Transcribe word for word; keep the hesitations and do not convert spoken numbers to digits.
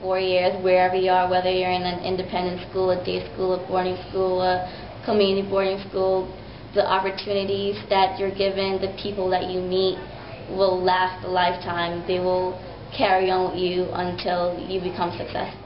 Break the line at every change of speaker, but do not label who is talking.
four years, wherever you are, whether you're in an independent school, a day school, a boarding school, a community boarding school, the opportunities that you're given, the people that you meet will last a lifetime. They will carry on with you until you become successful.